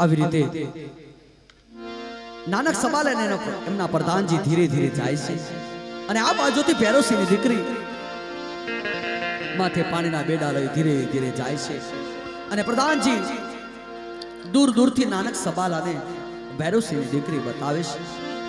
આવી રીતે નાનક સવાલ અને એમના પ્રધાનજી ધીરે ધીરે જાય છે અને આ બાજુથી ભેરોસીની દીકરી માથે પાણીના બેડા લઈ ધીરે ધીરે જાય છે અને પ્રધાનજી દૂર દૂરથી નાનક સવાલ અને ભેરોસીની દીકરી બતાવે છે।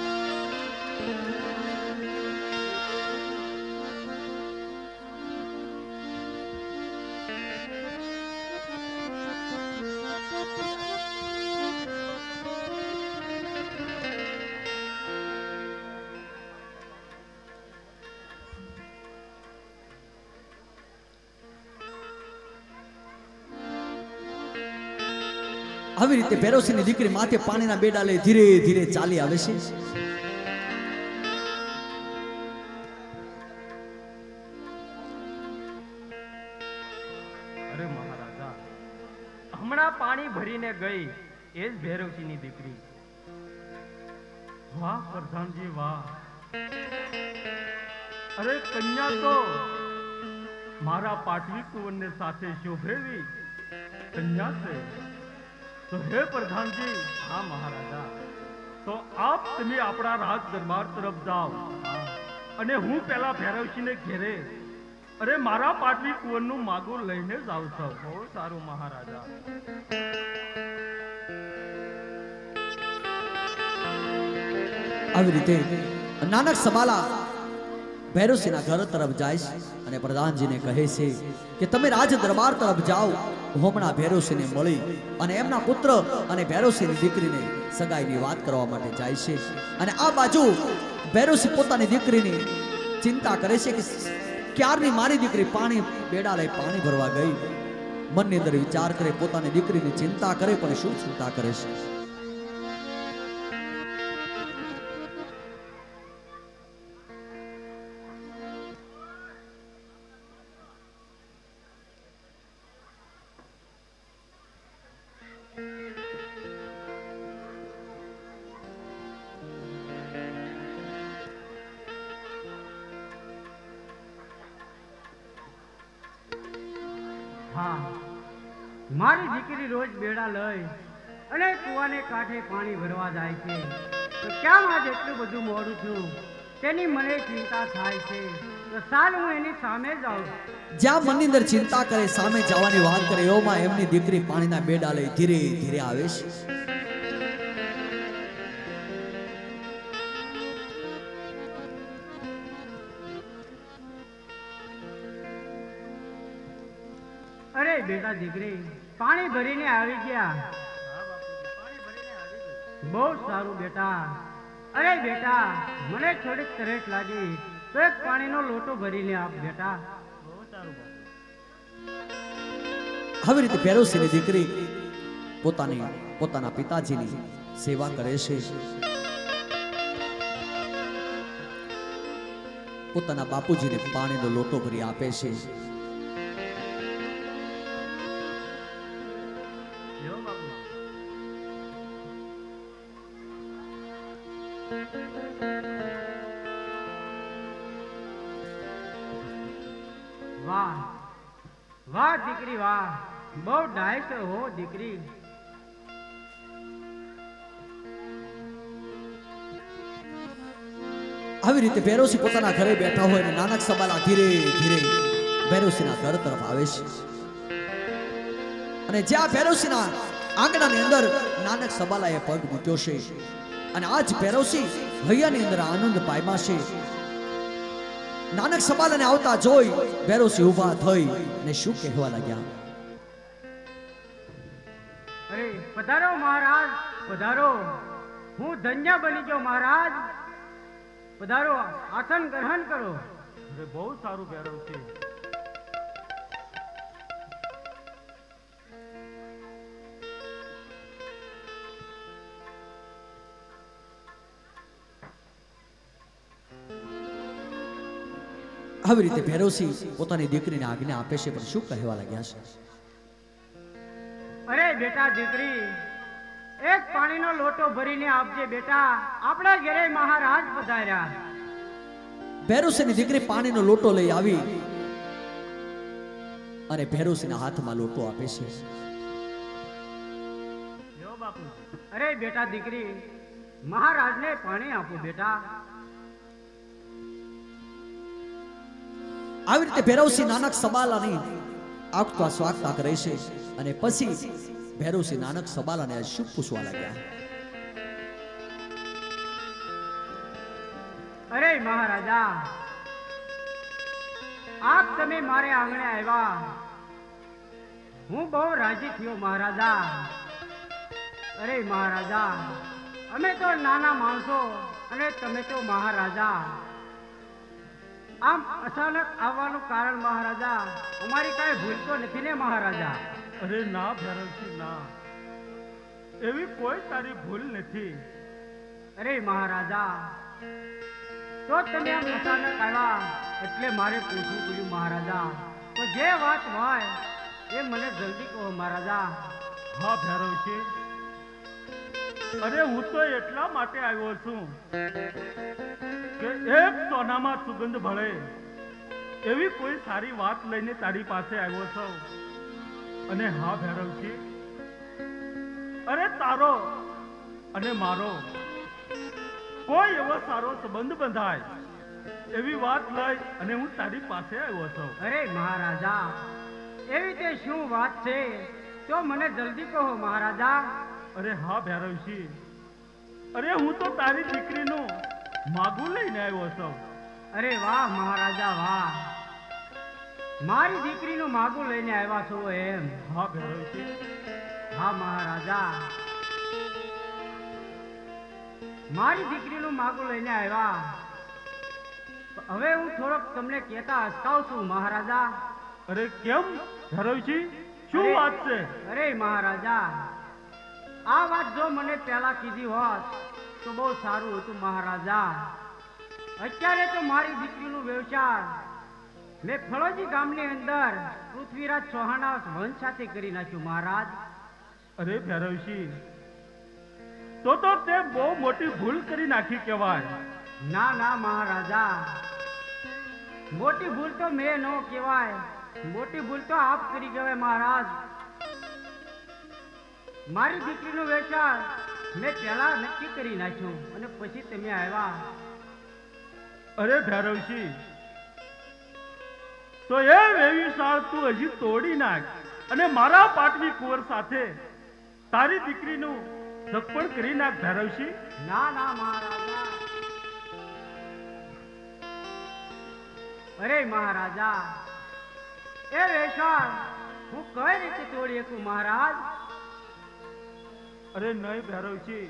આવી રીતે ભેરોસીની દીકરી માથે પાણીના બેડા લઈ ધીરે ધીરે ચાલી આવે છે। અરે મહારાજા, હમણાં પાણી ભરીને ગઈ એ જ ભેરોસીની દીકરી। વાહ પ્રધાનજી વાહ, અરે કન્યા તો મારા પાટવી કુંવરને સાથે શોભેવી કન્યા છે। तो हे प्रधान जी। हाँ महाराजा, तो आप तमे अपना राज दरबार तरफ जाओ अने हूँ पहला भैरवसिंह ने घेरे अरे मारा पाटवी कुंवरनु मागो लईने जाऊं छो। बहुत सारू महाराजा। આવી રીતે નાનક સબાલા ભૈરવસિંહના ઘર તરફ જાય છે અને પ્રધાનજીને કહે છે કે તમે રાજ દરબાર તરફ જાઓ, હું હમણાં ભૈરવસિંહને મળી અને એમના પુત્ર અને ભૈરવસિંહની દીકરીને સગાઈની વાત કરવા માટે જાય છે। અને આ બાજુ ભૈરવસિંહ પોતાની દીકરીની ચિંતા કરે છે કે ક્યારની મારી દીકરી પાણી બેડા લઈ પાણી ભરવા ગઈ। મનની અંદર વિચાર કરે, પોતાની દીકરીની ચિંતા કરે, પણ શું ચિંતા કરે છે? हाँ, मारी दीकरी रोज बेड़ा लई अने कुआने काठे पानी भरवा जाय छे, तो क्या आज एटલું બધું મોડું થયું તેની મને ચિંતા થાય છે। તો સાલ હું એની સામે જાઉં। જ્યાં મનની અંદર ચિંતા કરે, સામે જવાની વાત કરે, એવામાં એમની દીકરી પાણીના બેડા લઈ ધીરે ધીરે આવે છે। अरे बेटा दीकरी पानी भरीने आवी गया। बहुत सारू बेटा। अरे बेटा मने थोड़ी तरेस लागी तो एक पानी नो लोटो भरीने आप बेटा। बहुत सारू। આવી રીતે ભૈરવસિંહની દીકરી પોતાના પિતાજીની સેવા કરે છે, પોતાના બાપુજીને પાણીનો લોટો ભરી આપે છે। वाह वाह दीकरी वाह, बहुत डायस हो दीकरी। આવી રીતે ભૈરવસિંહ પોતાના ઘરે બેઠા હોય અને નાનક સબાલા ધીરે ધીરે ભૈરવસિંહના ઘર તરફ આવે છે અને જ્યાં ભૈરવસિંહના આંગણાની અંદર નાનક સબાલાએ પગ મૂક્યો છે અને આજ ભૈરવસિંહ હૈયાની અંદર આનંદ પામ્યા છે। નાનક સબાલાને આવતા જોઈ ભૈરવસિંહ ઊભા થઈ અને શું કહેવા લાગ્યા? अरे पधारो महाराज पधारो, हूँ धन्य बनी गयो महाराज। पधारो आसन ग्रहण करो। अरे बहुत सारू भैरवसिंह। આવી રીતે ભૈરવસિંહ પોતાની દીકરીને આજ્ઞા આપે છે, પણ શું કહેવા લાગ્યા છે? अरे बेटा दीकरी एक पानी नो लोटो भरीने आपजे बेटा, आपड़ा घरे महाराज पधार्या। ભૈરવસિંહની દીકરી પાણીનો લોટો લઈ આવી અને ભૈરવસિંહના હાથમાં લોટો આપે છે। બાપુજી. અરે બેટા દીકરી, મહારાજને પાણી આપો બેટા. આવી રીતે ભૈરવસિંહ નાનક સબાલાની આગતા સ્વાગતા કરે છે અને પછી ભૈરવસિંહ નાનક સબાલાને શુભ પૂછવા લાગ્યા. અરે મહારાજા, આપ તમે મારે આંગણે આવ્યા, હું બહુ રાજી થયો મહારાજા. અરે મહારાજા, અમે તો નાના માણસો અને તમે તો મહારાજા. આમ અચાનક આવવાનું કારણ મહારાજા, અમારી કાંઈ ભૂલ તો નથી ને મહારાજા? અરે ના ભૈરવસિંહ ના, એવી કોઈ તારી ભૂલ નથી. અરે મહારાજા, તો તમે આમ અચાનક આવ્યા એટલે મારે પૂછવું પડ્યું મહારાજા. તો જે વાત હોય એ મને જલ્દી કહો મહારાજા. હા ભૈરવસિંહ, અરે હું તો એટલા માટે આવ્યો છું કે એક સોનામાં સુગંધ ભળે એવી કોઈ સારી વાત લઈને તારી પાસે આવ્યો છું. અને હા ભૈરવસિંહ, અરે તારો અને મારો કોઈ એવો સારો સંબંધ બંધાય એવી વાત લઈ અને હું તારી પાસે આવ્યો છું. અરે મહારાજા, એવી તે શું વાત છે તો મને જલ્દી કહો મહારાજા. અરે હા ભૈરવસિંહ, અરે હું તો તારી દીકરીનું માગું લઈને આવ્યો છું. અરે વાહ મહારાજા વાહ, મારી દીકરીનું માગું લઈને આવ્યા છો એમ? હા ભૈરવસિંહ. હા મહારાજા, મારી દીકરીનું માગું લઈને આવ્યા. હવે હું થોડોક તમને કહેતા અટકાવું છું મહારાજા. અરે કેમ ભૈરવસિંહ, શું વાત છે? અરે મહારાજા, આ વાત જો મને પહેલા કીધી હોત તો બહુ સારું હતું મહારાજા. અત્યારે તો મારી દીકરીનું વ્યવસાય મેં ફળોજી ગામની અંદર પૃથ્વીરાજ ચૌહાણના વંશ સાથે કરી નાખ્યું મહારાજ. અરે ભૈરવસિંહ, તો તે બહુ મોટી ભૂલ કરી નાખી કહેવાય. ના ના મહારાજા, મોટી ભૂલ તો મેં ન કહેવાય, મોટી ભૂલ તો આપ કરી કહેવાય મહારાજ. મારી દીકરીનો વ્યવસાય મેં પહેલા નક્કી કરી નાખ્યું અને પછી તમે આવ્યા. અરે ભૈરવસિંહ, તો એ વ્યવસાય તું હજી તોડી નાખ અને મારા પાટવી કુંવર સાથે તારી દીકરીનું સગપણ કરી નાખ ભૈરવસિંહ. ના ના મહારાજા, અરે મહારાજા, એ વ્યવસાય હું કઈ રીતે તોડી શકું મહારાજ? અરે નહીં ભૈરવસિંહ,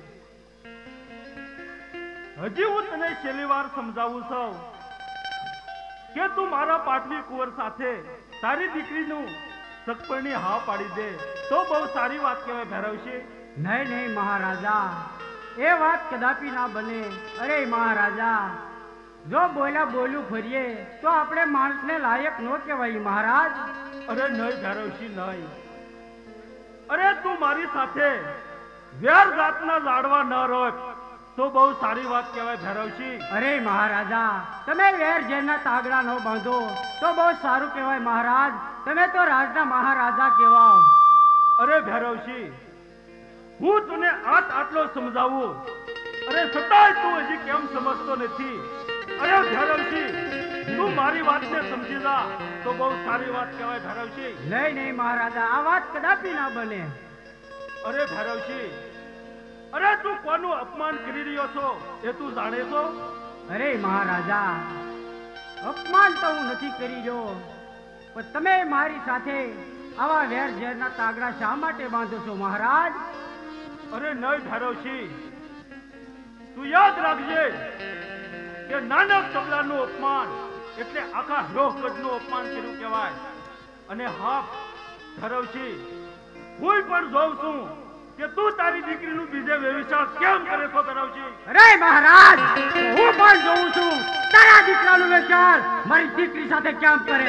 હજી હું તને છેલ્લી વાર સમજાવું છું કે તું મારા પાટવી કુંવર સાથે તારી દીકરીનું સગપણની હા પાડી દે તો બહુ સારી વાત કહેવાય ભૈરવસિંહ. નહીં નહીં મહારાજા, એ વાત કદાપી ના બને. અરે મહારાજા, જો બોલ્યા બોલ્યું ફરીએ તો આપણે માણસને લાયક ન કહેવાય મહારાજ. અરે નહીં ભૈરવસિંહ નહીં, અરે તું મારી સાથે વેર જાતના લાડવા ન રોક તો બહુ સારી વાત કહેવાય ભૈરવસિંહ. અરે મહારાજા, તમે વેર જેના તાગડા ન બાંધો તો બહુ સારું કહેવાય મહારાજ. તમે તો રાજના મહારાજા કહેવાઓ. અરે ભૈરવસિંહ, હું તને આટલો સમજાવું, અરે છતાંય તું હજી કેમ સમજતો નથી? અરે ભૈરવસિંહ, તું મારી વાતને સમજી જા તો બહુ સારી વાત કહેવાય ભૈરવસિંહ. નહીં નહીં મહારાજા, આ વાત કદાપી ના બને. અરે ભૈરવસિંહ, અરે તું કોનું અપમાન કરી રહ્યો છો એ તું જાણે છો? અરે મહારાજા, અપમાન તો હું નથી કરી રહ્યો, પણ તમે મારી સાથે આવા વેર ઝેરના તાગડા શા માટે બાંધો છો મહારાજ? અરે નહીં ભૈરવસિંહ, તું યાદ રાખજે કે નાનક સબલાનું અપમાન એટલે આખા લોહગઢનું અપમાન કર્યું કહેવાય. અને હા ભૈરવસિંહ, હું પણ જોઉં છું કે તું તારી દીકરીનું બીજે વ્યવસાય કેમ કરે છો ભૈરવસિંહ. અરે મહારાજ, હું પણ જોઉં છું તારા દીકરાનું વ્યવસાય મારી દીકરી સાથે કેમ કરે.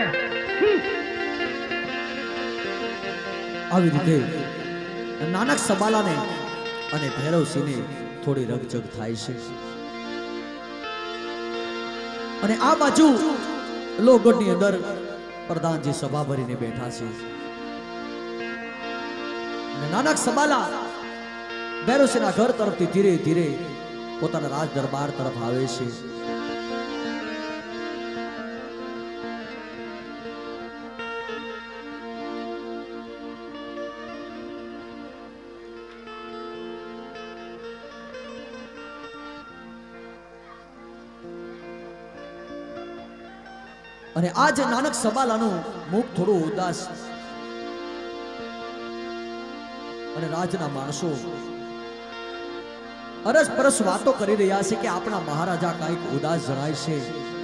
આવી રીતે નાનક સબાલાને અને ભૈરવસિંહને થોડી રકજક થાય છે. અને આ બાજુ લોહગઢની અંદર પ્રધાનજી સભા ભરીને બેઠા છે. અને નાનક સબાલા ભૈરવસિંહના ઘર તરફથી ધીરે ધીરે પોતાના રાજ દરબાર તરફ આવે છે. અને આજ નાનક સબાલાનું મુખ થોડું ઉદાસ અને રાજના માણસો અરસ પરસ વાતો કરી રહ્યા છે કે આપણા મહારાજા કંઈક ઉદાસ જણાય છે.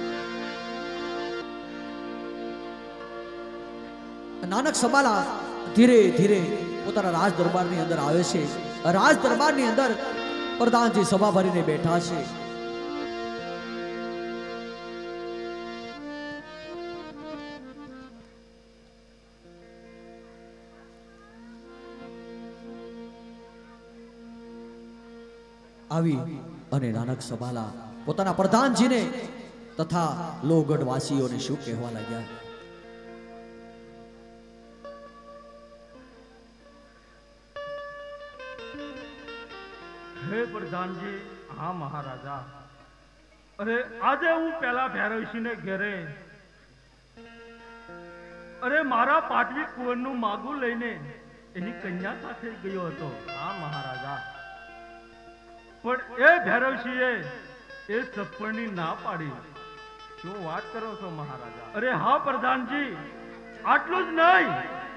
નાનક સબાલા ધીરે ધીરે પોતાના રાજ દરબારની અંદર આવે છે. રાજ દરબારની અંદર પ્રધાનજી સભા ભરીને બેઠા છે. આવી અને નાનક સબાલા પોતાના પ્રધાનજીને તથા લોહગઢ વાસીઓને શું કહેવા લાગ્યા. હે પ્રધાનજી, હા મહારાજા. અરે આજે હું પેલા ભૈરવસિંહને ઘેરે મારા પાટવી કુંવરનું માગું લઈને એની કન્યા સાથે ગયો હતો. હા મહારાજા. પણ એ ભૈરવસિંહે એ સપની ના પાડી. શું વાત કરો છો મહારાજા? અરે હા પ્રધાનજી, આટલું જ નહીં.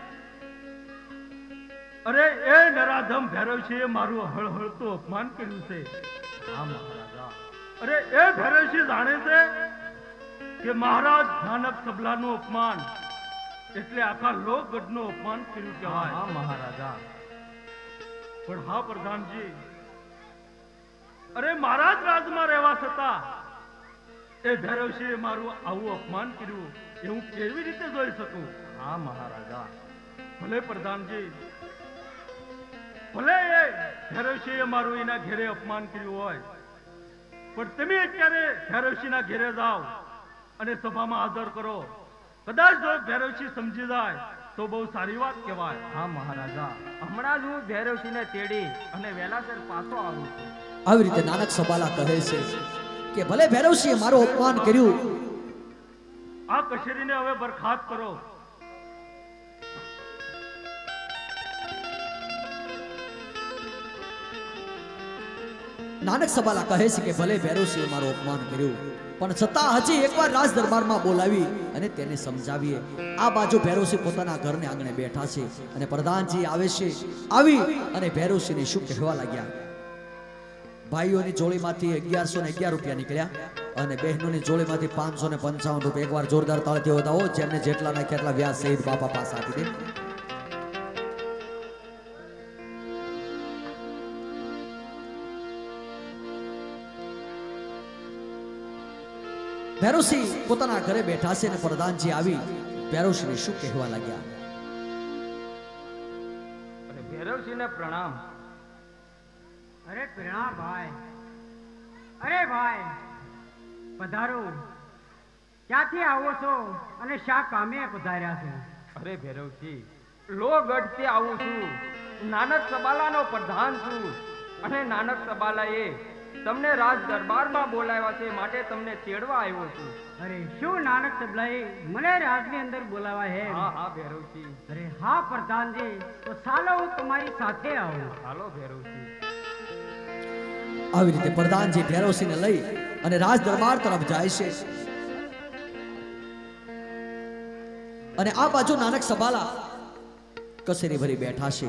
એ નરાધમ ભૈરવસિંહે મારું હળહળતું અપમાન કર્યું છે. હા મહારાજા. એ ભૈરવસિંહ જાણે છે કે મહારાજ નાનક સબલાનું અપમાન એટલે આખા લોકગઢનું અપમાન કર્યું કહેવાય. હા મહારાજા. પણ હા પ્રધાનજી, મારા જ રાજમાં રહેવા છતાં એ ભૈરવસિંહે મારું આવું અપમાન કર્યું એ હું કેવી રીતે જોઈ શકું? હા મહારાજા. ભલે પ્રધાનજી, ભલે એ ભૈરવસિંહે મારું એના ઘેરે અપમાન કર્યું હોય, પણ તમે અત્યારે ભૈરવસિંહના ઘેરે જાઓ અને સભામાં હાજર કરો. કદાચ જો ભૈરવસિંહ સમજી જાય તો બહુ સારી વાત કહેવાય. હા મહારાજા. હમણાં જ હું ભૈરવસિંહને તેડી અને વેલાસર પાછો આવું છું. આવી રીતે નાનક સબાલા કહે છે કે ભલે ભૈરવસિંહે મારું અપમાન કર્યું, આ કચેરીને હવે બરખાસ્ત કરો. નાનક સબાલા કહે છે કે ભલે ભૈરવસિંહે મારું અપમાન કર્યું, પણ છતાં હજી એકવાર રાજ દરબારમાં બોલાવી અને તેને સમજાવીએ. આ બાજુ ભૈરવસિંહ પોતાના ઘરને આંગણે બેઠા છે અને પ્રધાનજી આવે છે. આવી અને ભૈરવસિંહને શું કહેવા લાગ્યા. ભાઈઓની જોડીમાંથી 1111 રૂપિયા નીકળ્યા અને બહેનોની જોડીમાંથી 555 રૂપિયા. એકવાર જોરદાર તાળીઓ બતાવો. જેમને જેટલા નાખ્યા એટલા વ્યાજ સહિત બાપા પાસે આપી દે. ભૈરવસિંહ પોતાના ઘરે બેઠા છે અને પ્રધાનજી આવી ભૈરવસિંહને શું કહેવા લાગ્યા. ભૈરવસિંહને પ્રણામ. પ્રણામ ભાઈ. ભાઈ પધારો. ક્યાંથી આવો છો અને શા કામે પધાર્યા છો? ભૈરવસિંહ, લોહગઢ થી આવું છું. નાનક સબાલાનો પ્રધાન છું અને નાનક સબાલાએ તમને રાજ દરબારમાં બોલાવ્યા છે, માટે તમને તેડવા આવ્યો છું. શું નાનક સબલાએ મને રાજની અંદર બોલાવા હે? હા ભૈરવસિંહ. હા પ્રધાનજી, તો ચાલો હું તમારી સાથે આવું. હાલો ભૈરવસિંહ. આવી રીતે પ્રધાનજી ભૈરવસિંહને લઈ અને રાજ દરબાર તરફ જાય છે. અને આ બાજુ નાનક સબાલા કસેરી ભરી બેઠા છે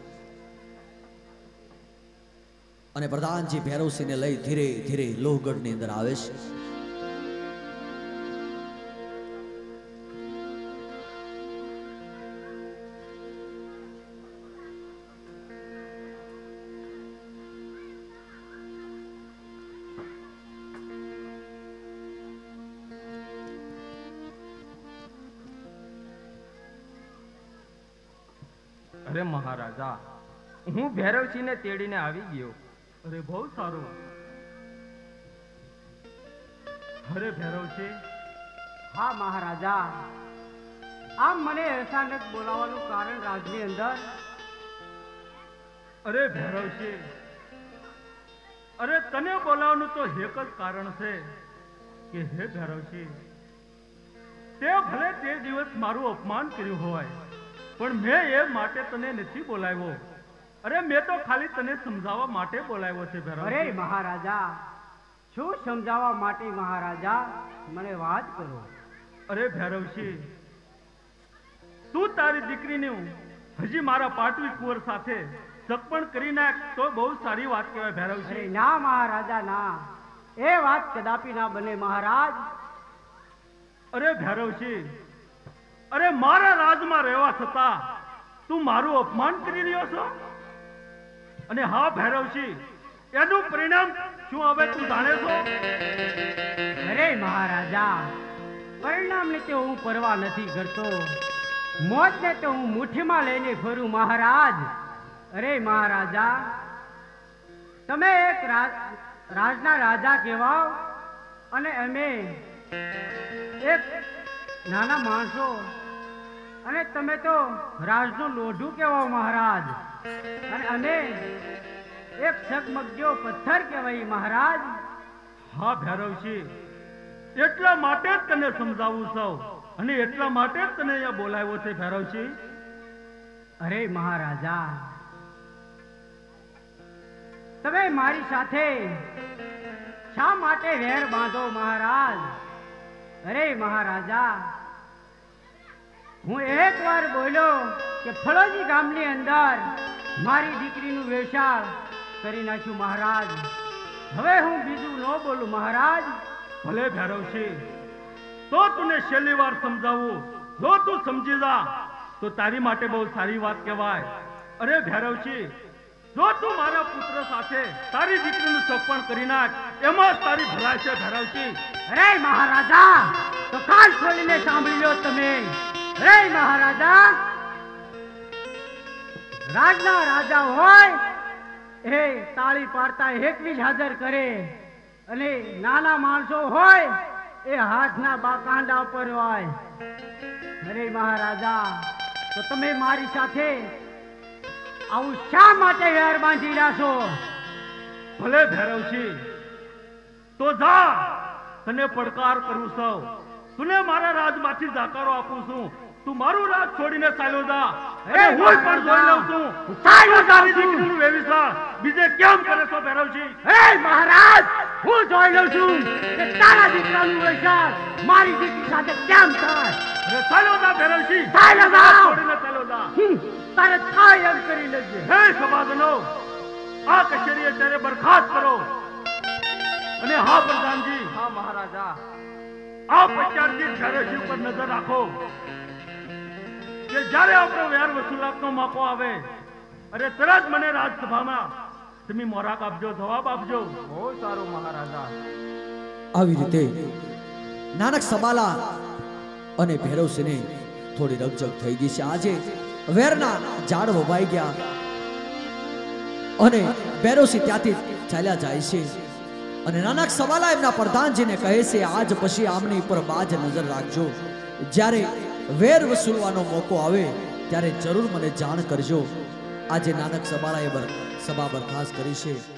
અને પ્રધાનજી ભૈરવસિંહને લઈ ધીરે ધીરે લોહગઢની અંદર આવે છે. મહારાજા, હું ભૈરવસિંહને તેડીને આવી ગયો. બહુ સારું. ભૈરવસિંહ. હા મહારાજા. આમ મને અચાનક બોલાવવાનું કારણ રાજની અંદર અરે ભૈરવસિંહ, અરે તને બોલાવવાનું તો એક જ કારણ છે કે હે ભૈરવસિંહ, તે ભલે તે દિવસ મારું અપમાન કર્યું હોય, પણ મેં એ માટે તને નથી બોલાવ્યો. અરે મેં તો ખાલી તને સમજાવવા માટે બોલાવ્યો છે ભૈરવસિંહ. અરે મહારાજા, શું સમજાવવા માટે મહારાજા? મને વાત કરો. અરે ભૈરવસિંહ, તું તારી દીકરીને હજી મારા પાટવી કુંવર સાથે સગપણ કરી નાખ તો બહુ સારી વાત કહેવાય અરે ભૈરવસિંહ. ના મહારાજા ના, એ વાત કદાપી ના બને મહારાજ. અરે ભૈરવસિંહ, અરે મારા રાજમાં રહેવા છતાં તું મારું અપમાન કરી રહ્યો છો. અને હા ભૈરવસિંહ, એનું પરિણામ શું હવે તું જાણે છો? અરે મહારાજા, પરિણામને તો હું પરવા નથી કરતો. મોતને તો હું મુઠ્ઠીમાં લઈને ફરું મહારાજ. અરે મહારાજા, તમે એક રાજના રાજા કહેવાઓ અને અમે એક નાના માણસો, અને તમે તો રાજનું લોઢું કહેવાઓ મહારાજ, અને અમે એક સગમગજો પથ્થર કહેવાય મહારાજ. હા ભૈરવસિંહ, એટલા માટે જ તને સમજાવું છું અને એટલા માટે જ તને અહીંયા બોલાવ્યો છે ભૈરવસિંહ. અરે મહારાજા, તમે મારી સાથે શા માટે વેર બાંધો મહારાજ? અરે મહારાજા, હું એક વાર બોલ્યો કે ફળોજી ગામની અંદર મારી દીકરીનું વેચાણ કરી નાખ્યું મહારાજ. હવે હું બીજું ન બોલું મહારાજ. ભલે ભૈરવસિંહ, તો તુને છેલ્લી વાર સમજાવું. જો તું સમજી જા તો તારી માટે બહુ સારી વાત કહેવાય. અરે ભૈરવસિંહ, જો તું મારા પુત્ર સાથે તારી દીકરીનું સગપણ કરી નાખ, એમાં જ તારી ભલાઈ છે ભૈરવસિંહ. અરે મહારાજા, તો કાન ખોલીને સાંભળી લો તમે. અરે મહારાજા, રાજના રાજા હોય એ તાળી પાડતા એકવી જ હાજર કરે, અને નાના માણસો હોય એ હાથના કાંડા ઉપર હોય. અરે મહારાજા, તો તમે મારી સાથે આવું શા માટે વેર બાંધી રહ્યા છો? ભલે ભૈરવસિંહ, તો જા, તને પડકાર કરું છું. તુને મારા રાજમાંથી જાકારો આપું છું. તું મારું રાજ છોડીને ચાલ્યો જા. અરે હું પણ જોઈ લઉં છું તારી દીકરીનું વ્યવિચાર બીજે કેમ કરે છો ભૈરવસિંહ. અરે મહારાજ, હું જોઈ લઉં છું કે તારા દીકરાનું વેચાણ મારી દીકરી સાથે કેમ થાય. અરે ચાલ્યો જા ભૈરવસિંહ, ચાલ્યો જા. છોડીને ચાલ્યો જા. તારે થાય એમ કરી લેજે. હે સભાસદો, આ કચેરીએ ત્યારે બરખાસ્ત કરો. અને હા પ્રધાનજી, હા મહારાજા. આ પચારજી ભૈરવસિંહ પર નજર રાખો કે જ્યારે આપણો વેર વસૂલાતનો મોકો આવે, અરે તરત મને રાજસભામાં તમે મોરાક આપજો, જવાબ આપજો. બહુ સારું મહારાજા. આવી રીતે નાનક સબાલા અને ભૈરવસિંહને થોડી રકજક થઈ ગઈ છે. આજે વેરના ઝાડ વવાઈ ગયા અને ભૈરવસિંહ ત્યાંથી ચાલ્યા જાય છે. અને નાનક સબાલા એમના પ્રધાનજીને કહે છે, આજ પછી આમની ઉપર બાજ નજર રાખજો. જ્યારે વેર વસૂલવાનો મોકો આવે ત્યારે જરૂર મને જાણ કરજો. આજે નાનક સબાલાએ સભા બરખાસ્ત કરી છે.